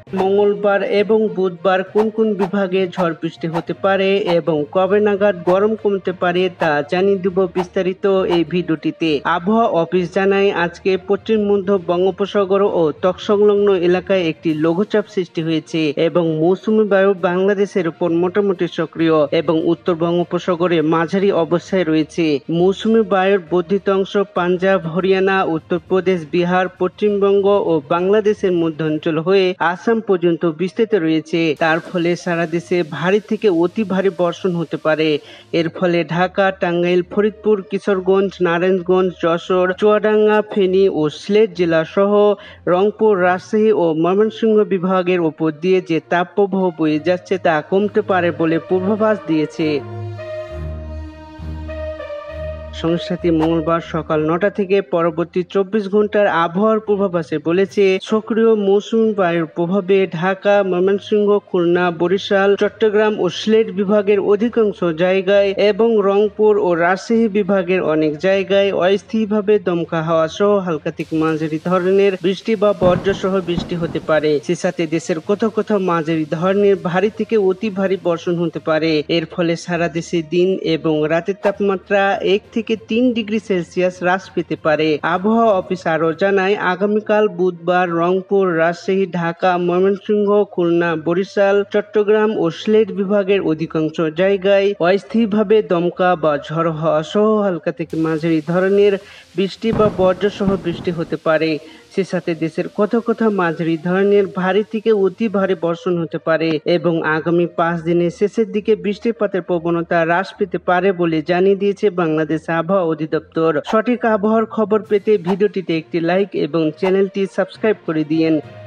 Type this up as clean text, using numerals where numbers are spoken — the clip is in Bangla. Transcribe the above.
মঙ্গলবার এবং বুধবার কোন কোন বিভাগে ঝড় বৃষ্টি হতে পারে এবং কবে নাগাদ গরম কমতে পারে তা জানিয়ে দেব বিস্তারিত এই ভিডিওটিতে। আবহাওয়া অফিস জানায় আজকে পশ্চিম মধ্য বঙ্গোপসাগর ও তৎসংলগ্ন এলাকায় একটি লঘুচাপ সৃষ্টি হয়েছে এবং মৌসুমী বায়ু বাংলাদেশের উপর মোটামুটি সক্রিয় এবং উত্তর বঙ্গোপসাগরে মাঝারি অবস্থায় রয়েছে। মৌসুমী বায়ুর বর্ধিত অংশ পাঞ্জাব, হরিয়ানা, উত্তরপ্রদেশ, বিহার, পশ্চিমবঙ্গ ও বাংলাদেশের মধ্যাঞ্চল হয়ে আসাম পর্যন্ত বিস্তৃত রয়েছে। তার ফলে সারা দেশে ভারী থেকে অতি ভারী বর্ষণ হতে পারে। এর ফলে ঢাকা, টাঙ্গাইল, ফরিদপুর, কিশোরগঞ্জ, নারায়ণগঞ্জ, যশোর, চুয়াডাঙ্গা, ফেনী ও সিলেট জেলা সহ রংপুর, রাজশাহী ও ময়মনসিংহ বিভাগের উপর দিয়ে যে তাপপ্রবাহ বয়ে যাচ্ছে তা কমতে পারে বলে পূর্বাভাস দিয়েছে সংস্থাটি। মঙ্গলবার সকাল 9টা থেকে পরবর্তী 24 ঘন্টার আবহাওয়ার পূর্বাভাসে বলেছে, সক্রিয় মৌসুমী বায়ুর প্রভাবে ঢাকা, ময়মনসিংহ, খুলনা, বরিশাল, চট্টগ্রাম ও সিলেট বিভাগের অধিকাংশ জায়গায় এবং রংপুর ও রাজশাহী বিভাগের অনেক জায়গায় অস্থায়ীভাবে দমকা হাওয়া সহ হালকা থেকে মাঝারি ধরনের বৃষ্টি বা বজ্রসহ বৃষ্টি হতে পারে। সে সাথে দেশের কোথাও কোথাও মাঝারি ধরনের ভারী থেকে অতি ভারী বর্ষণ হতে পারে। এর ফলে সারা দেশে দিন এবং রাতের তাপমাত্রা 1 থেকে 3 ডিগ্রি সেলসিয়াস হ্রাস পেতে পারে। আবহাওয়া অফিস আরও জানায়, আগামীকাল বুধবার রংপুর, রাজশাহী, ঢাকা, ময়মনসিংহ, খুলনা, বরিশাল, চট্টগ্রাম ও সিলেট বিভাগের অধিকাংশ জায়গায় অস্থায়ীভাবে দমকা বা ঝড়ো হাওয়া সহ হালকা থেকে মাঝারি ধরনের বৃষ্টি বা বজ্রসহ বৃষ্টি হতে পারে। সে সাথে দেশের কোথাও কোথাও মাঝারি ধরনের ভারী থেকে অতি ভারী বর্ষণ হতে পারে এবং আগামী 5 দিনের শেষের দিকে বৃষ্টিপাতের প্রবণতা হ্রাস পেতে পারে বলে জানিয়ে দিয়েছে বাংলাদেশ আবহাওয়া অধিদপ্তর। সঠিক আবহাওয়ার খবর পেতে ভিডিওটিতে একটি লাইক এবং চ্যানেলটি সাবস্ক্রাইব করে দিন।